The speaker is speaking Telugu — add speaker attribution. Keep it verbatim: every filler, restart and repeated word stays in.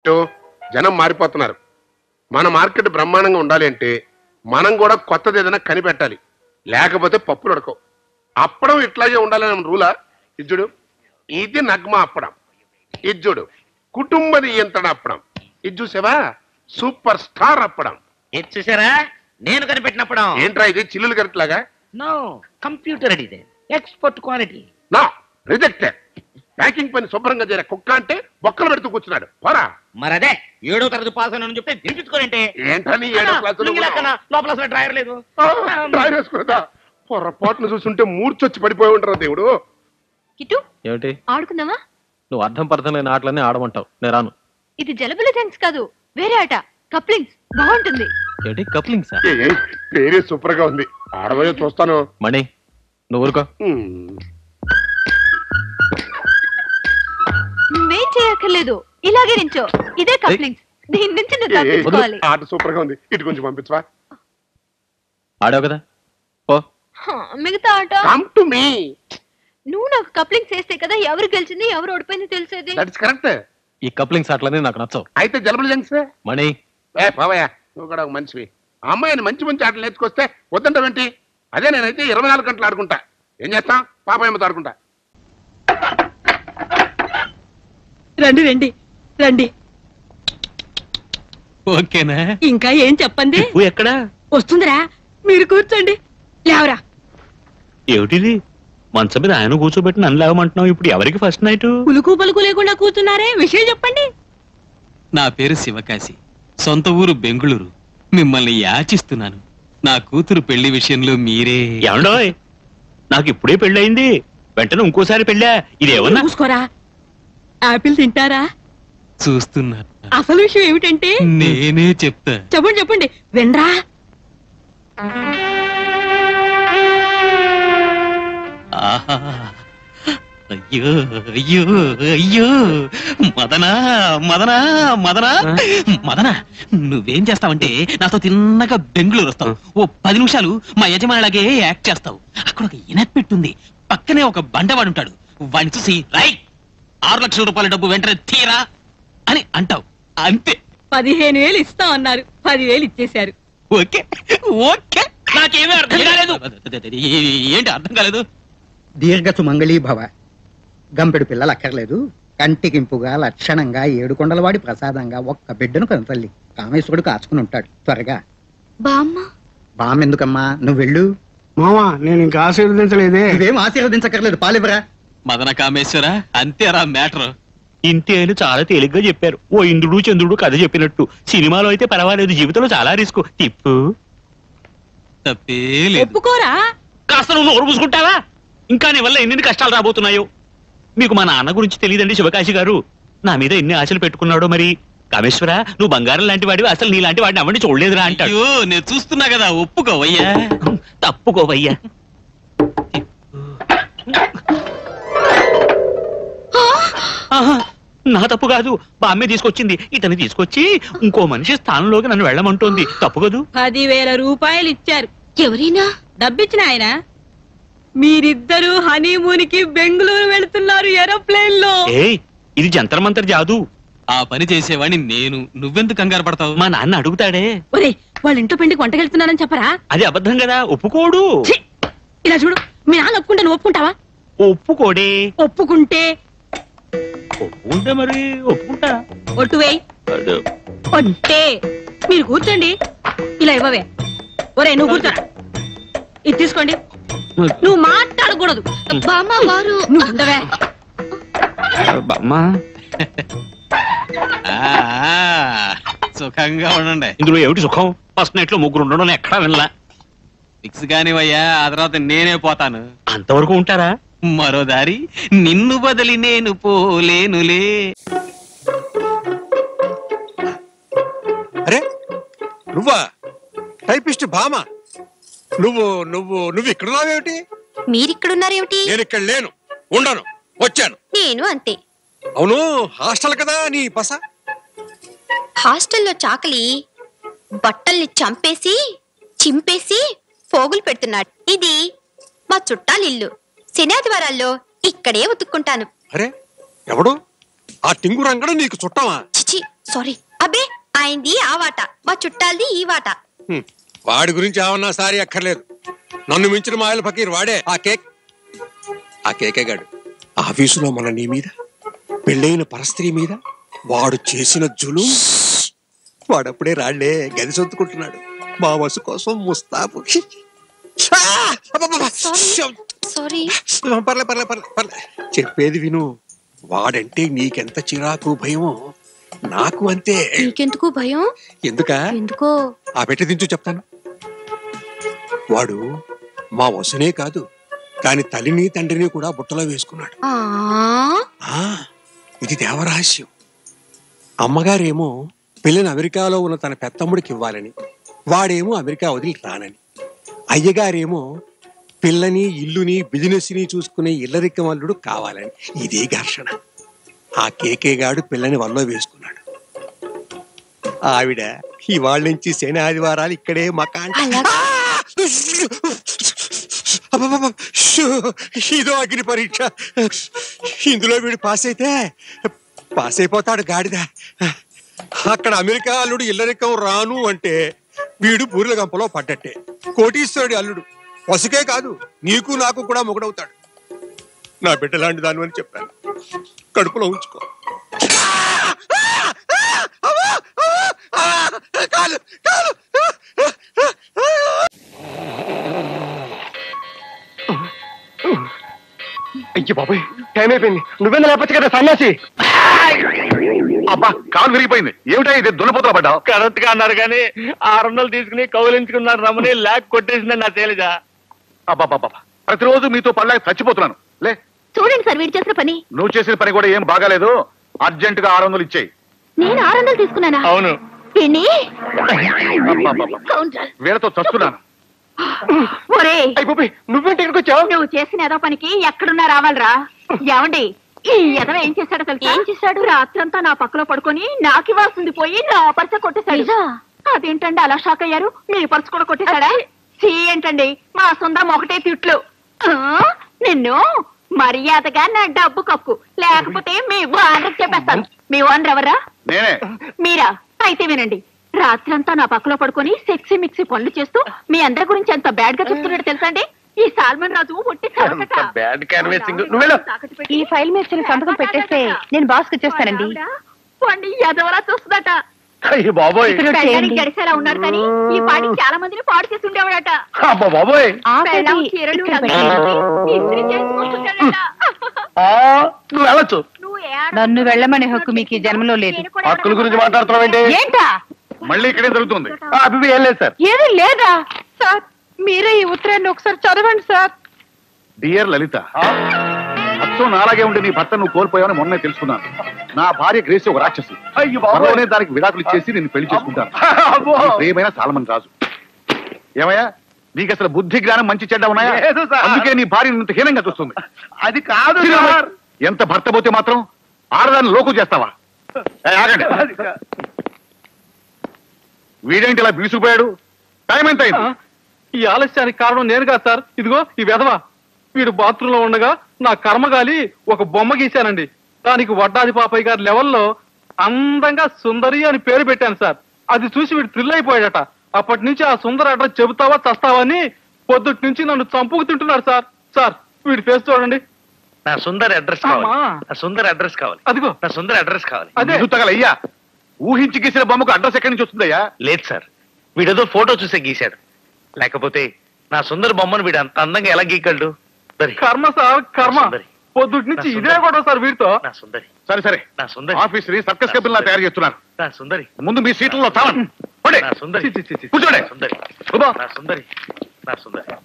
Speaker 1: జనం మారిపోతున్నారు. మన మార్కెట్ బ్రహ్మాండంగా ఉండాలి అంటే మనం కూడా కొత్తది ఏదైనా కనిపెట్టాలి, లేకపోతే పప్పులు ఉడకవు. అప్పడం ఇట్లాగే ఉండాలని రూలా? ఇజ్జుడు ఇది నగ్మ అప్పడం, ఇజ్జుడు కుటుంబ నియంత్రణ అప్పడం, ఇది చూసావా సూపర్ స్టార్ అప్పడం.
Speaker 2: ఇది చూసారా నేను కనిపెట్టినప్పడం.
Speaker 1: ఏంట్రా ఇది చిల్లులు కరెక్ట్లాగా?
Speaker 2: నో కంప్యూటర్ ఇది export quality.
Speaker 1: No rejected. Packing పని శుభ్రంగా చేరే కుక్క అంటే బొక్కలు పెడుతూ కూర్చున్నాడు. పోరా.
Speaker 2: మరదే ఏడో తరగతి పాస్ అని చెప్తే వినిపించుకోనంటే
Speaker 1: ఏంటని ఏడో క్లాసు
Speaker 2: లోపల డ్రైవర్ లేదు.
Speaker 1: డ్రైవర్ వేసుకున్నదా? పొరపాటును చూస్తుంటే మూర్చొచ్చి పడిపోయి ఉంటారా దేవుడు.
Speaker 3: కిట్టు
Speaker 4: ఏమిటి
Speaker 3: ఆడుకుందామా?
Speaker 4: నువ్వు అర్థం పర్థం లేని ఆటలన్నీ ఆడమంటావు, నేను రాను.
Speaker 3: ఇది జలబుల థ్యాంక్స్ కాదు, వేరే ఆట. కప్లింగ్స్ బాగుంటుంది.
Speaker 4: ఏంటి కప్లింగ్స్?
Speaker 1: పేరే సూపర్ గా ఉంది. ఆడబోయే చూస్తాను.
Speaker 4: మణి నువ్వు ఊరుకో.
Speaker 3: నువ్వేం చేయక్కర్లేదు, ఇలాగే నించో. ఇదే కప్లింగ్స్. దీని నుంచి నువ్వు తప్పించుకోవాలి.
Speaker 1: ఆట సూపర్ గా ఉంది, ఇటు కొంచెం పంపించవా?
Speaker 4: ఆడావు కదా, ఓ
Speaker 3: మిగతా ఆట
Speaker 1: కమ్ టు మీ.
Speaker 3: నువ్వు నాకు కప్లింగ్స్ వేస్తే కదా ఎవరు గెలిచింది ఎవరు ఓడిపోయింది తెలిసేది.
Speaker 1: That's correct.
Speaker 4: ఈ కప్లింగ్స్ ఆటలన్నీ నాకు నచ్చవు.
Speaker 1: అయితే జలబుల జంక్స్.
Speaker 4: మణి
Speaker 1: ఏ బావయ్య, నువ్వు కూడా ఒక మనిషివి. ఆ అమ్మాయిని మంచి మంచి ఆటలు నేర్చుకొస్తే వద్దంటావేంటి? అదే నేనైతే ఇరవై నాలుగు గంటలు ఆడుకుంటా. ఏం చేస్తాం? పాపయ్యమ్మతో ఆడుకుంటా.
Speaker 5: రండి రండి రండి.
Speaker 4: ఓకేనా?
Speaker 5: ఇంకా ఏం చెప్పండి.
Speaker 4: ఎక్కడా
Speaker 5: వస్తుందిరా, మీరు కూర్చోండి. లేవరా.
Speaker 6: ఏమిటిది? మంచం మీద ఆయన కూర్చోబెట్టి నన్ను లేవమంటున్నావు. ఇప్పుడు ఎవరికి ఫస్ట్ నైట్?
Speaker 5: పులుకు పలుకు లేకుండా కూర్చున్నారే, విషయం చెప్పండి.
Speaker 7: నా పేరు శివకాశి, సొంత ఊరు బెంగుళూరు. మిమ్మల్ని యాచిస్తున్నాను. నా కూతురు పెళ్లి విషయంలో మీరే.
Speaker 6: ఏమండోయ్, నాకు ఇప్పుడే పెళ్ళయింది, వెంటనే ఇంకోసారి పెళ్ళా? ఇదేమన్నా?
Speaker 5: చూసుకోరా. ఆపిల్ తింటారా?
Speaker 7: చూస్తున్నా.
Speaker 5: అసలు విషయం ఏమిటంటే
Speaker 7: నేనే చెప్తా.
Speaker 5: చెప్పండి చెప్పండి వినరా.
Speaker 7: ఆహా, అయ్యో అయ్యో అయ్యో, మదనా మదనా మదనా మదనా, నువ్వేం చేస్తావంటే నాతో తిన్నగా బెంగళూరు వస్తావు. ఓ పది నిమిషాలు మా యజమానిలాగే యాక్ట్ చేస్తావు. అక్కడ ఒక ఇనపెట్టుంది, పక్కనే ఒక బండవాడు ఉంటాడు. వాడిని చూసి రై ఆరు లక్షల రూపాయల డబ్బు వెంటనే తీరా అని అంటావు. అంతే.
Speaker 5: పదిహేను వేలు ఇస్తాం అన్నారు, పదివేలు ఇచ్చేశారు.
Speaker 7: Okay okay. నాకేమీ అర్థం కాలేదు. ఏంటి అర్థం కాలేదు?
Speaker 8: దీర్ఘ సుమంగళీ భవ. గంపెడు పిల్లలు అక్కర్లేదు, కంటికింపుగా లక్షణంగా ఏడుకొండలవాడి ప్రసాదంగా ఒక్క బిడ్డను కనతల్లి కామేశ్వరుడు కాచుకుని ఉంటాడు. త్వరగా.
Speaker 3: బామ్మ
Speaker 8: బామ్మ ఎందుకమ్మా, నువ్వు వెళ్ళు.
Speaker 9: మామా నేను ఇంకా ఆశీర్వదించలేదే.
Speaker 8: నువ్వేం ఆశీర్వదించక్కర్లేదు, పాలివరా.
Speaker 7: మదన కామేశ్వర, అంతేరా మ్యాటర్.
Speaker 6: ఇంతే అని చాలా తేలిగ్గా చెప్పారు. ఓ ఇంద్రుడు చంద్రుడు కథ చెప్పినట్టు. సినిమాలో అయితే పర్వాలేదు, జీవితంలో చాలా రిస్క్. తిప్పు.
Speaker 7: తప్పేలేదు.
Speaker 5: ఒప్పుకోరా.
Speaker 6: కాస్త నువ్వు నోరు పూసుకుంటావా? ఇంకా నీ వల్ల ఎన్ని కష్టాలు రాబోతున్నాయో. మీకు మా నాన్న గురించి తెలియదండి శివకాశి గారు. నా మీద ఎన్ని ఆశలు పెట్టుకున్నాడో మరి. కామేశ్వర, నువ్వు బంగారం లాంటి వాడివి, అసలు నీ లాంటి వాడిని అవ్వండి చూడలేదురా అంటాడు.
Speaker 7: అయ్యో నేను చూస్తున్నా కదా, ఒప్పుకోవయ్యా.
Speaker 6: తప్పుకోవయ్యా. నా తప్పు కాదు, బామ్మే తీసుకొచ్చింది. ఇతన్ని తీసుకొచ్చి ఇంకో మనిషి స్థానంలోకి నన్ను వెళ్ళమంటోంది. తప్పు కదూ.
Speaker 5: పదివేల రూపాయలు ఇచ్చారు.
Speaker 3: ఎవరైనా
Speaker 5: డబ్బిచ్చిన ఆయన. మీరిద్దరూ హనీమూన్ కి బెంగళూరు వెళుతున్నారు ఏరోప్లేన్ లో.
Speaker 6: ఏయ్, ఇది జంతర్ మంతర్ జాదు.
Speaker 7: ఆ పని చేసేవాడిని నేను. నువ్వెందుకు కంగారు పడతావు?
Speaker 6: మా నాన్న అడుగుతాడే.
Speaker 5: ఒరే, వాళ్ళ ఇంట్లో పెండికి వంటకెళ్తున్నానని చెప్పరా?
Speaker 6: అది అబద్ధం కదా, ఒప్పుకోడు.
Speaker 5: ఇలా చూడు, మీ నాన్న ఒప్పుకుంటే నువ్వు ఒప్పుకుంటావా?
Speaker 6: ఒప్పుకోడే.
Speaker 5: ఒప్పుకుంటే
Speaker 6: ఒప్పుకుంటే మరి ఒప్పుకుంటా.
Speaker 5: ఒట్టు వేయి. ఒట్టే. మీరు కూర్చోండి. ఇలా ఇవ్వవే. ఒరే నువ్వు కూర్చోరా. ఇది తీసుకోండి. నువ్వు మాట్లాడకూడదు.
Speaker 3: బామ్మ వారు
Speaker 5: నువ్వు ఉండవే.
Speaker 7: సుఖంగా ఉండండి.
Speaker 6: ఇందులో ఏమిటి సుఖం? ఫస్ట్ నైట్ లో ముగ్గురు ఉండడం ఎక్కడా వినలా.
Speaker 7: ఫిక్స్ కానివయ్యా, ఆ తర్వాత నేనే పోతాను.
Speaker 6: అంతవరకు ఉంటారా?
Speaker 7: మరో దారి నిన్ను బదిలి నేను పోలేనులే.
Speaker 10: అరే నువ్వా? టైపిస్ట్ భామ. నువ్వు నువ్వు నువ్వు ఇక్కడున్నావేమిటి?
Speaker 3: మీరిక్కడున్నారేమిటి?
Speaker 10: నేను ఇక్కడ లేను, ఉండను, వచ్చాను.
Speaker 3: నేను అంతే.
Speaker 10: అవును, హాస్టల్ కదా నీ బస?
Speaker 3: హాస్టల్లో చాకలి బట్టల్ని చంపేసి చింపేసి పోగులు పెడుతున్నాడు. ఇది మా చుట్టాలిల్లు. శనాదివారాల్లో ఇక్కడే ఉతుక్కుంటాను.
Speaker 10: అరే ఎవడు? ఆ టింగు రంగడు నీకు చుట్టమా?
Speaker 3: చిచి,
Speaker 11: సారీ. అబ్బే అయింది ఆ వాట, మా చుట్టాలది ఈ వాట.
Speaker 10: హ్మ్. వాడి గురించి ఏమన్నా సారీ అక్కర్లేదు. నన్ను మించిన మాయల ఫకీర్ వాడే. ఆ కేక్ ఆ కేకే గాడు ఆఫీసులో మన నీ మీద, పెళ్ళైన పరస్త్రీ మీద వాడు చేసిన జులు. వాడప్పుడే రాళ్లే గది సొత్తుకుంటున్నాడు మా వసు కోసం ముస్తాబు.
Speaker 11: సారీ.
Speaker 10: పర్లే పర్లే పర్లే పర్లే చెప్పేది విను. వాడంటే నీకెంత చిరాకు భయమో నాకు అంతే.
Speaker 11: నీకెందుకు భయం?
Speaker 10: ఎందుక
Speaker 11: ఎందుకో
Speaker 10: ఆ పెట్టి దించు చెప్తాను. వాడు మా వసునే కాదు కాని తల్లిని తండ్రిని కూడా బుట్టలో వేసుకున్నాడు. ఆ ఇది దేవరహస్యం. అమ్మగారేమో పిల్లని అమెరికాలో ఉన్న తన పెత్తమ్ముడికి ఇవ్వాలని, వాడేమో అమెరికా వదిలి రానని. అయ్యగారేమో పిల్లని ఇల్లుని బిజినెస్ ని చూసుకునే ఇల్లరికం అల్లుడు కావాలని. ఇదే ఘర్షణ. ఆ కేకే గాడు పిల్లని వల్లో వేసుకున్నాడు. ఆవిడ ఇవాళ నుంచి శని ఆదివారాలు ఇక్కడే మకాన్. ఇదో అగ్ని పరీక్ష. ఇందులో వీడు పాస్ అయితే పాస్ అయిపోతాడు గాడిద. అక్కడ అమెరికా అల్లుడు ఇల్లరికం రాను అంటే వీడు బూరెల గంపలో పడ్డట్టే. కోటీశ్వరుడి అల్లుడు పసుకే కాదు నీకు నాకు కూడా మొగుడవుతాడు. నా బిడ్డ లాంటి దాని అని చెప్పాను. కడుపులో ఉంచుకో.
Speaker 1: అయ్యి బాబాయ్ టైం అయిపోయింది. నువ్వేందా లేకపోతే కదా సన్యాసి. అబ్బా కాలు విరిగిపోయింది. ఏమిటా ఇది దున్నపోతలో పడ్డావు?
Speaker 2: కరెక్ట్ గా అన్నారు కానీ ఆరు వందలు తీసుకుని కౌలించుకున్నారు రమ్మని లాక్ కొట్టేసిందని నా తేలిజా.
Speaker 1: అబ్బా బాబా ప్రతిరోజు మీతో పడలేక చచ్చిపోతున్నాను. లే
Speaker 3: చూడండి సార్ వీడు చేసిన పని.
Speaker 1: నువ్వు చేసిన పని కూడా ఏం బాగాలేదు. అర్జెంట్ గా ఆరు వందలు ఇచ్చేయి.
Speaker 3: నేను ఆరు వందలు తీసుకున్నానా?
Speaker 2: అవును.
Speaker 1: వీళ్ళతో చస్తున్నాను.
Speaker 3: నువ్వేంటి ఇక్కడికి వచ్చావు? నువ్వు చేసిన ఏదో పనికి ఎక్కడున్నా రావాలరా. ఏమండి ఈ ఎదవ ఏం చేశాడో తెలుసా? ఏం చేశాడు? రాత్రంతా నా పక్కలో పడుకొని నాకు ఇవ్వాల్సింది పోయి నా పర్స కొట్టేశాడు. అదేంటండి అలా షాక్ అయ్యారు? మీ పర్సు కూడా కొట్టేశాడా? చీ ఏంటండి మా సుందరం ఒకటే తిట్లు. నిన్ను మర్యాదగా నా డబ్బు కప్పు, లేకపోతే మీ ఓనర్ చెప్పేస్తాను. మీ ఓనర్ ఎవరా? మీరా? అయితే వినండి. రాత్రంతా నా పక్కలో పడుకొని సెక్సీ మిక్సీ పనులు చేస్తూ మీ అందరి గురించి ఎంత బ్యాడ్ గా చెప్తున్నాడు తెలుసా అండి? ఈ సాల్మన్ రాజు ఒట్టి ఈ ఫైల్ మీద చిన్న సంతకం పెట్టేస్తే నేను బాస్ కి వచ్చేస్తానండి. ఎదవలా చూస్తుందట. గడిసేలా ఉన్నారు కానీ ఈ పాటి చాలా మందిని పాడు చేసి ఉండేవాడట. చీరలు
Speaker 1: నువ్వు వెళ్ళొచ్చు.
Speaker 5: నన్ను వెళ్ళమనే హక్కు మీకు ఈ జన్మలో లేదు.
Speaker 1: హక్కుల గురించి మాట్లాడుతున్నావు
Speaker 5: ఏంటా?
Speaker 1: మళ్ళీ ఇక్కడే జరుగుతుంది. ఏం లేదు సార్.
Speaker 5: ఏమీ లేదా సార్? మీరే ఈ ఉత్తరాన్ని ఒకసారి చదవండి సార్.
Speaker 1: డియర్ లలిత, అచ్చం నాలాగే ఉండి నీ భర్త నువ్వు కోల్పోయావని మొన్నే తెలుసుకున్నాను. నా భార్య గ్రేసి ఒక రాక్షసి. త్వరలోనే దానికి విడాకులు ఇచ్చేసి నేను పెళ్లి చేసుకుంటాను. ప్రియమైన సాల్మన్ రాజు. ఏమయ్యా నీకు అసలు బుద్ధి జ్ఞానం మంచి చెడ్డ ఉన్నాయా? అందుకే నీ భార్య ఇంత హీనంగా చూస్తుంది. అది కాదు. ఎంత భర్త పోతే మాత్రం ఆడదాన్ని లోకు చేస్తావా? ఆగండి. వీడేంటి ఇలా బీసుకుపోయాడు? టైం ఎంత అయింది?
Speaker 4: ఈ ఆలస్యానికి కారణం నేను కాదు సార్. ఇదిగో ఈ వెధవ. వీడు బాత్రూమ్ లో ఉండగా నా కర్మగాలి ఒక బొమ్మ గీశానండి. దానికి వడ్డాది పాపయ్య గారి లెవెల్లో అందంగా సుందరి అని పేరు పెట్టాను సార్. అది చూసి వీడు థ్రిల్ అయిపోయాడట. అప్పటి నుంచి ఆ సుందర అడ్రస్ చెబుతావా చస్తావని పొద్దుటి నుంచి నన్ను చంపుకు తింటున్నాడు సార్. సార్ వీడి ఫేస్ చూడండి.
Speaker 2: నా సుందర అడ్రస్ కావాలి. నా సుందర అడ్రస్ కావాలి.
Speaker 4: అదిగో
Speaker 2: నా సుందర అడ్రస్ కావాలి.
Speaker 1: అదే తగలయ్యా. ఊహించి గీసిన బొమ్మకు అడ్రస్ ఎక్కడి నుంచి వస్తుందయ్యా?
Speaker 2: లేదు సార్, వీడేదో ఫోటో చూసే గీశాడు. లేకపోతే నా సుందర బొమ్మను వీడు అంత అందంగా ఎలా గీకల్డు?
Speaker 4: కర్మ సార్ కర్మ. పొద్దుటి నుంచి ఇదే కూడా సార్ వీడితో.
Speaker 2: నా సుందరి.
Speaker 1: సరే సరే
Speaker 2: నా సుందరి
Speaker 1: ఆఫీస్ ని సర్కస్ కబిల్లా తయారు చేస్తున్నారు.
Speaker 2: నా సుందరి
Speaker 1: ముందు మీ సీట్లలో తావండి.
Speaker 2: నా సుందరి
Speaker 1: కూర్చోండి.
Speaker 2: సుందరి నా సుందరి నా సుందరి